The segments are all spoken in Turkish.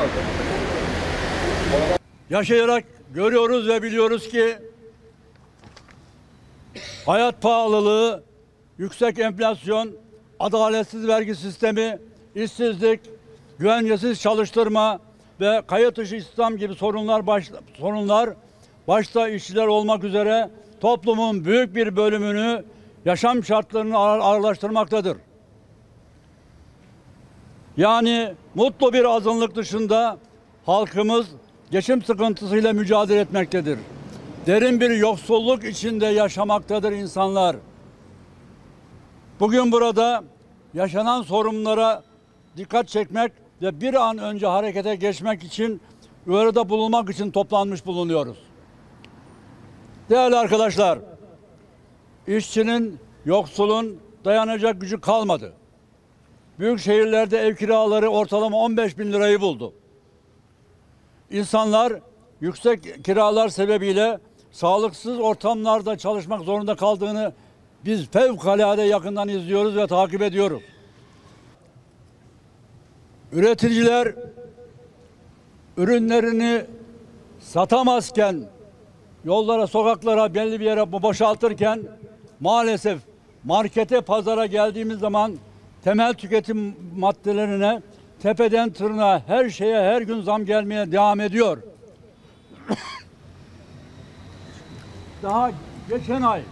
Yaşayarak görüyoruz ve biliyoruz ki hayat pahalılığı, yüksek enflasyon, adaletsiz vergi sistemi, işsizlik, güvencesiz çalıştırma ve kayıt dışı istihdam gibi sorunlar başta işçiler olmak üzere toplumun büyük bir bölümünü yaşam şartlarını ağırlaştırmaktadır. Yani mutlu bir azınlık dışında halkımız geçim sıkıntısıyla mücadele etmektedir. Derin bir yoksulluk içinde yaşamaktadır insanlar. Bugün burada yaşanan sorunlara dikkat çekmek ve bir an önce harekete geçmek için, uyarıda bulunmak için toplanmış bulunuyoruz. Değerli arkadaşlar, işçinin, yoksulun dayanacak gücü kalmadı. Büyük şehirlerde ev kiraları ortalama 15 bin lirayı buldu. İnsanlar yüksek kiralar sebebiyle sağlıksız ortamlarda çalışmak zorunda kaldığını biz fevkalade yakından izliyoruz ve takip ediyoruz. Üreticiler ürünlerini satamazken, yollara, sokaklara, belli bir yere boşaltırken maalesef markete, pazara geldiğimiz zaman temel tüketim maddelerine tepeden tırnağa her şeye her gün zam gelmeye devam ediyor. Daha geçen ay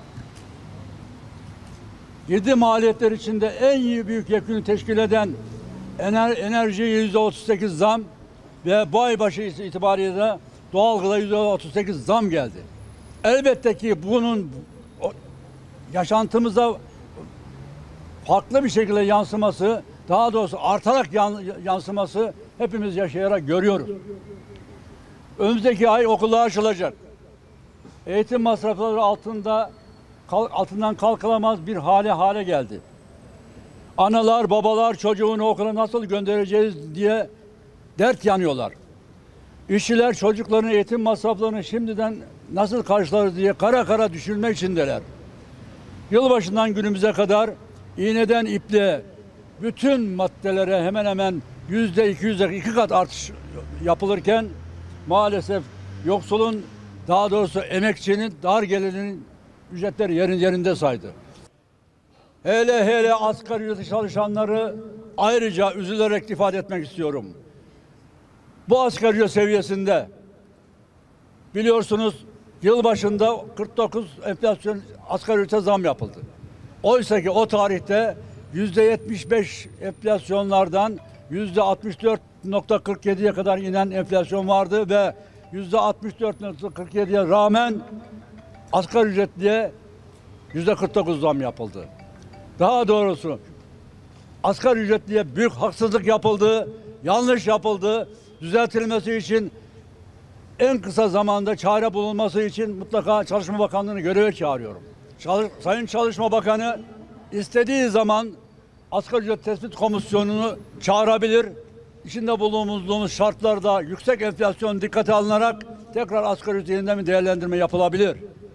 7 maliyetler içinde en büyük yükünü teşkil eden enerjiye %38 zam ve bu ay başı itibariyle doğalgıza %38 zam geldi. Elbette ki bunun yaşantımıza farklı bir şekilde yansıması, daha doğrusu artarak yansıması hepimiz yaşayarak görüyoruz. Önümüzdeki ay okullar açılacak. Eğitim masrafları altından kalkılamaz bir hale geldi. Analar, babalar çocuğunu okula nasıl göndereceğiz diye dert yanıyorlar. İşçiler çocukların eğitim masraflarını şimdiden nasıl karşılarız diye kara kara düşünmek içindeler. Yılbaşından günümüze kadar iğneden ipliğe bütün maddelere hemen hemen %200'e 2 kat artış yapılırken maalesef yoksulun, daha doğrusu emekçinin, dar gelirinin ücretleri yerinde saydı. Hele asgari ücretli çalışanları ayrıca üzülerek ifade etmek istiyorum. Bu asgari ücret seviyesinde biliyorsunuz yılbaşında 49 enflasyon asgari ücrete zam yapıldı. Oysa ki o tarihte %75 enflasyonlardan %64,47'ye kadar inen enflasyon vardı ve %64,47'ye rağmen asgari ücretliye %49 zam yapıldı. Daha doğrusu asgari ücretliye büyük haksızlık yapıldı, yanlış yapıldı. Düzeltilmesi için en kısa zamanda çare bulunması için mutlaka Çalışma Bakanlığı'nı göreve çağırıyorum. Sayın Çalışma Bakanı istediği zaman asgari ücret tespit komisyonunu çağırabilir. İçinde bulunduğumuz şartlarda yüksek enflasyon dikkate alınarak tekrar asgari ücret yeniden bir değerlendirme yapılabilir.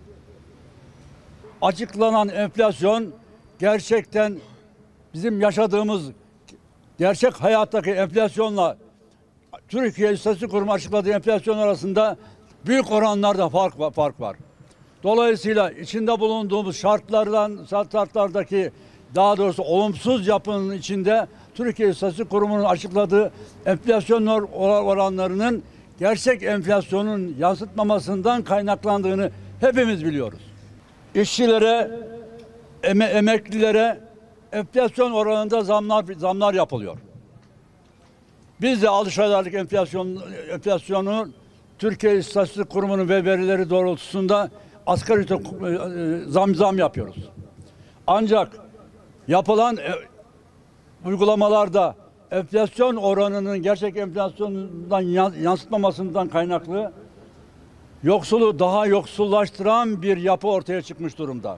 Açıklanan enflasyon gerçekten bizim yaşadığımız gerçek hayattaki enflasyonla Türkiye İstatistik Kurumu açıkladığı enflasyon arasında büyük oranlarda fark var. Dolayısıyla içinde bulunduğumuz şartlardaki daha doğrusu olumsuz yapının içinde Türkiye İstatistik Kurumu'nun açıkladığı enflasyon oranlarının gerçek enflasyonun yansıtmamasından kaynaklandığını hepimiz biliyoruz. İşçilere, emeklilere enflasyon oranında zamlar yapılıyor. Biz de alışverişlik enflasyonu Türkiye İstatistik Kurumu'nun verileri doğrultusunda asgari ücret zam yapıyoruz. Ancak yapılan uygulamalarda enflasyon oranının gerçek enflasyondan yansıtmamasından kaynaklı yoksulu daha yoksullaştıran bir yapı ortaya çıkmış durumda.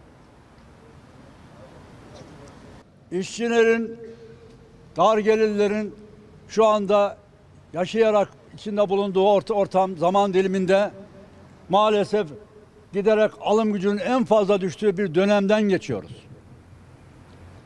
İşçilerin, dar gelirlerin şu anda yaşayarak içinde bulunduğu ortam zaman diliminde maalesef giderek alım gücünün en fazla düştüğü bir dönemden geçiyoruz.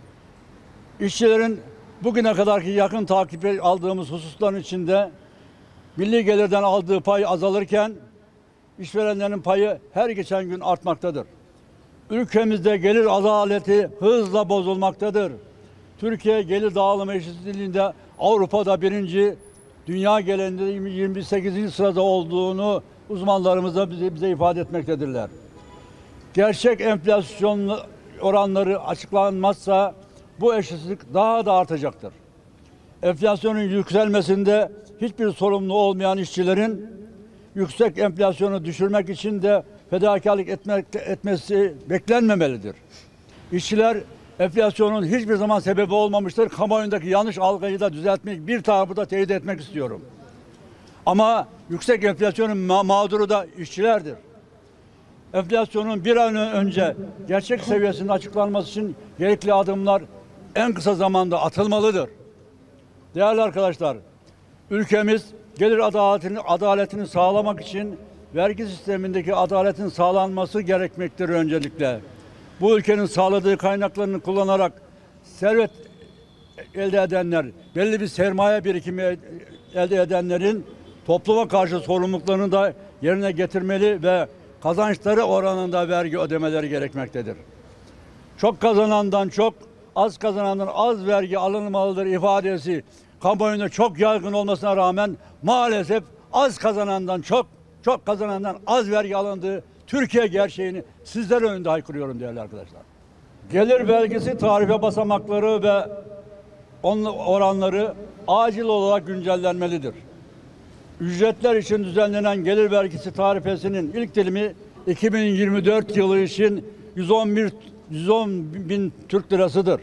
İşçilerin bugüne kadarki yakın takip aldığımız hususların içinde milli gelirden aldığı pay azalırken işverenlerin payı her geçen gün artmaktadır. Ülkemizde gelir adaleti hızla bozulmaktadır. Türkiye gelir dağılımı eşitliğinde Avrupa'da birinci, dünya genelinde 28. sırada olduğunu uzmanlarımız da bize ifade etmektedirler. Gerçek enflasyon oranları açıklanmazsa bu eşitsizlik daha da artacaktır. Enflasyonun yükselmesinde hiçbir sorumlu olmayan işçilerin yüksek enflasyonu düşürmek için de fedakarlık etmesi beklenmemelidir. İşçiler enflasyonun hiçbir zaman sebebi olmamıştır. Kamuoyundaki yanlış algıyı da düzeltmek, bir tarafı da teyit etmek istiyorum. Ama yüksek enflasyonun mağduru da işçilerdir. Enflasyonun bir an önce gerçek seviyesinin açıklanması için gerekli adımlar en kısa zamanda atılmalıdır. Değerli arkadaşlar, ülkemiz gelir adaletini sağlamak için vergi sistemindeki adaletin sağlanması gerekmektedir öncelikle. Bu ülkenin sağladığı kaynaklarını kullanarak servet elde edenler, belli bir sermaye birikimi elde edenlerin topluma karşı sorumluluklarını da yerine getirmeli ve kazançları oranında vergi ödemeleri gerekmektedir. Çok kazanandan çok, az kazanandan az vergi alınmalıdır ifadesi kamuoyunda çok yaygın olmasına rağmen maalesef az kazanandan çok, çok kazanandan az vergi alındığı Türkiye gerçeğini sizler önünde haykırıyorum değerli arkadaşlar. Gelir vergisi tarife basamakları ve oranları acil olarak güncellenmelidir. Ücretler için düzenlenen gelir vergisi tarifesinin ilk dilimi 2024 yılı için 110 bin Türk lirasıdır.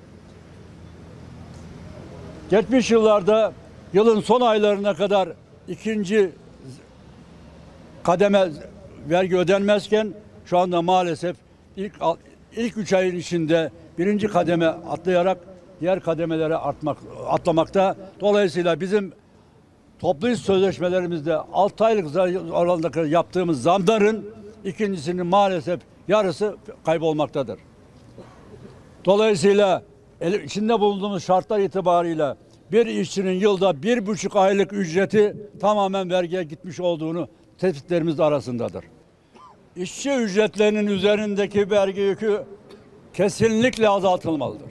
Geçmiş yıllarda yılın son aylarına kadar ikinci kademe vergi ödenmezken şu anda maalesef ilk 3 ayın içinde birinci kademe atlayarak diğer kademelere atlamakta. Dolayısıyla bizim toplu iş sözleşmelerimizde 6 aylık oranında yaptığımız zamların ikincisinin maalesef yarısı kaybolmaktadır. Dolayısıyla içinde bulunduğumuz şartlar itibarıyla bir işçinin yılda 1,5 aylık ücreti tamamen vergiye gitmiş olduğunu tespitlerimiz arasındadır. İşçi ücretlerinin üzerindeki vergi yükü kesinlikle azaltılmalıdır.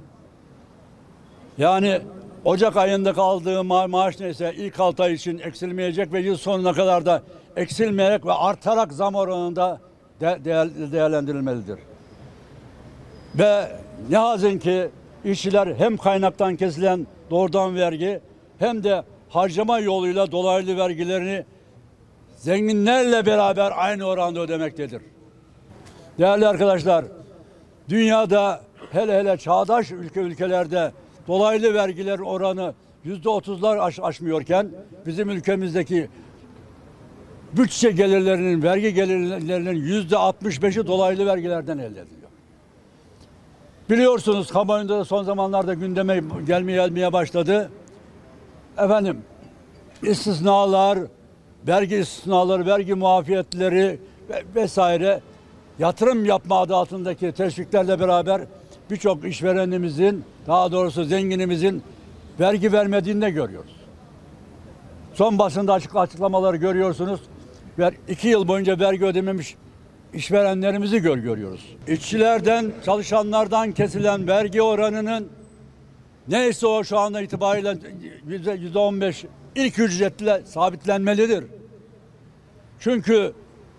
Yani Ocak ayında aldığı maaş neyse ilk 6 ay için eksilmeyecek ve yıl sonuna kadar da eksilmeyerek ve artarak zam oranında değerlendirilmelidir. Ve ne hazin ki işçiler hem kaynaktan kesilen doğrudan vergi hem de harcama yoluyla dolaylı vergilerini zenginlerle beraber aynı oranda ödemektedir. Değerli arkadaşlar, dünyada hele çağdaş ülkelerde dolaylı vergiler oranı %30'lar aşmıyorken bizim ülkemizdeki bütçe gelirlerinin, vergi gelirlerinin %65'i dolaylı vergilerden elde ediliyor. Biliyorsunuz kamuoyunda da son zamanlarda gündeme gelmeye başladı. Efendim, istisnalar, vergi istisnaları, vergi muafiyetleri vesaire yatırım yapma adı altındaki teşviklerle beraber birçok işverenimizin, daha doğrusu zenginimizin vergi vermediğini de görüyoruz. Son basında açıklamaları görüyorsunuz. 2 yıl boyunca vergi ödememiş işverenlerimizi görüyoruz. İşçilerden, çalışanlardan kesilen vergi oranının neyse o şu anda itibariyle %15 ilk ücretle sabitlenmelidir. Çünkü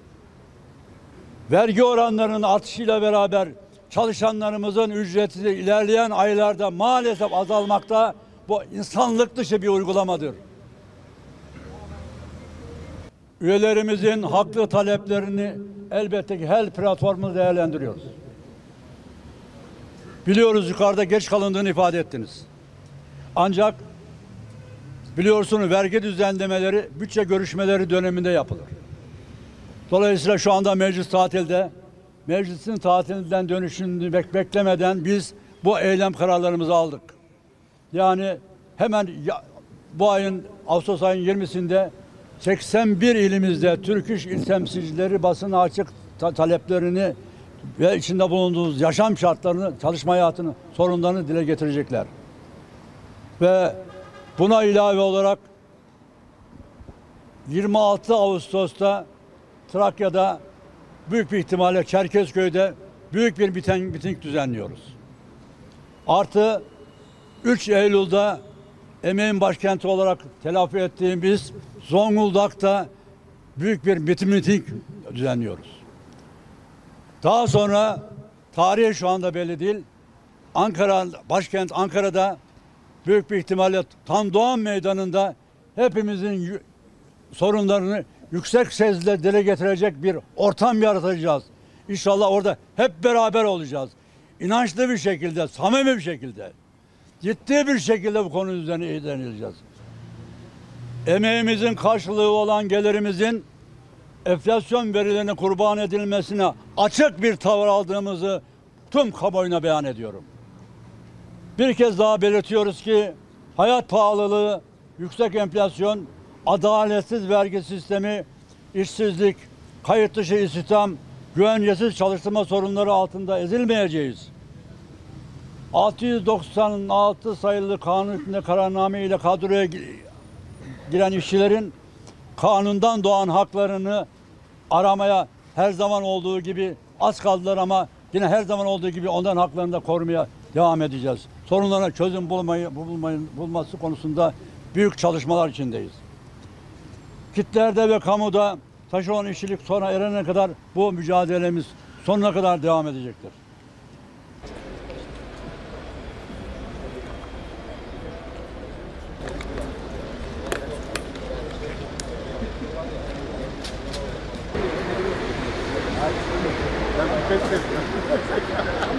vergi oranlarının artışıyla beraber çalışanlarımızın ücreti ilerleyen aylarda maalesef azalmakta. Bu insanlık dışı bir uygulamadır. Üyelerimizin haklı taleplerini elbette ki her platformda değerlendiriyoruz. Biliyoruz yukarıda geç kalındığını ifade ettiniz. Ancak biliyorsunuz vergi düzenlemeleri bütçe görüşmeleri döneminde yapılır. Dolayısıyla şu anda meclis tatilde. Meclisin tatilinden dönüşünü beklemeden biz bu eylem kararlarımızı aldık. Yani hemen bu ayın Ağustos ayının 20'sinde 81 ilimizde Türk İş İl Temsilcileri basına açık taleplerini ve içinde bulunduğumuz yaşam şartlarını, çalışma hayatını, sorunlarını dile getirecekler. Ve buna ilave olarak 26 Ağustos'ta Trakya'da büyük bir ihtimalle Çerkezköy'de büyük bir miting düzenliyoruz. Artı 3 Eylül'de emeğin başkenti olarak telafi ettiğimiz Zonguldak'ta büyük bir miting düzenliyoruz. Daha sonra tarihi şu anda belli değil. Ankara, başkent Ankara'da büyük bir ihtimalle Tan Doğan Meydanı'nda hepimizin sorunlarını yüksek sesle dile getirecek bir ortam yaratacağız. İnşallah orada hep beraber olacağız. İnançlı bir şekilde, samimi bir şekilde, ciddi bir şekilde bu konu üzerine eğleneceğiz. Emeğimizin karşılığı olan gelirimizin enflasyon verilerine kurban edilmesine açık bir tavır aldığımızı tüm kamuoyuna beyan ediyorum. Bir kez daha belirtiyoruz ki hayat pahalılığı, yüksek enflasyon, adaletsiz vergi sistemi, işsizlik, kayıt dışı istihdam, güvencesiz çalıştırma sorunları altında ezilmeyeceğiz. 696 sayılı kanun hükmünde kararname ile kadroya giren işçilerin kanundan doğan haklarını aramaya her zaman olduğu gibi az kaldılar ama yine her zaman olduğu gibi onların haklarını da korumaya devam edeceğiz. Sorunlara çözüm bulması konusunda büyük çalışmalar içindeyiz. Kitlerde ve kamuda taşeron işçilik sona erene kadar bu mücadelemiz sonuna kadar devam edecektir. Ben